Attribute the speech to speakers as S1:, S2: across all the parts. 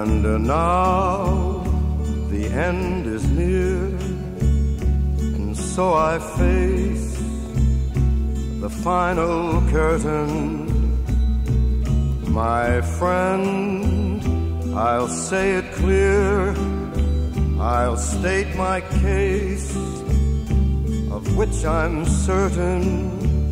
S1: And now the end is near, and so I face the final curtain. My friend, I'll say it clear, I'll state my case, of which I'm certain.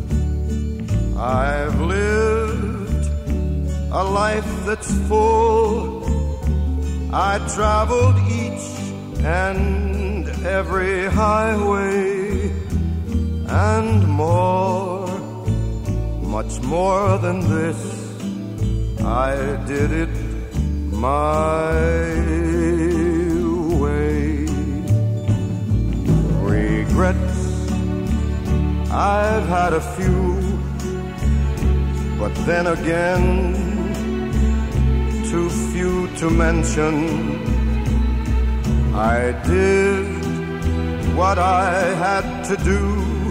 S1: I've lived a life that's full. I traveled each and every highway, and more, much more than this, I did it my way. Regrets, I've had a few, but then again, too few to mention. I did what I had to do,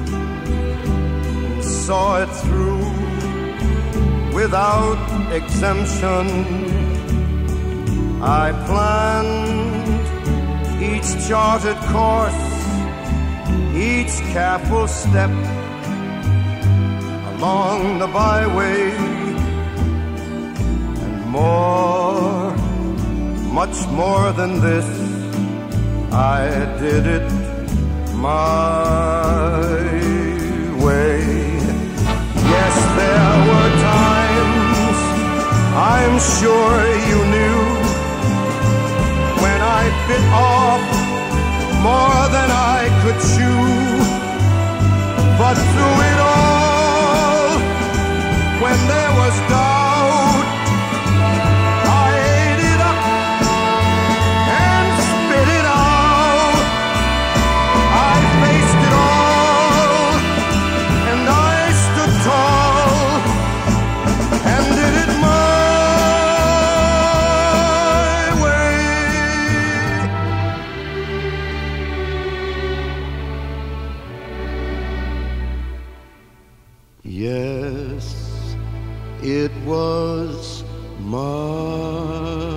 S1: saw it through without exemption. I planned each charted course, each careful step along the byway, and more, much more than this, I did it my way. Yes, there were times, I'm sure you knew, when I bit off more than I could chew. But through it all, when there was doubt, I ate it up and spit it out. I faced it all, and I stood tall, and did it my way. Yes, it was my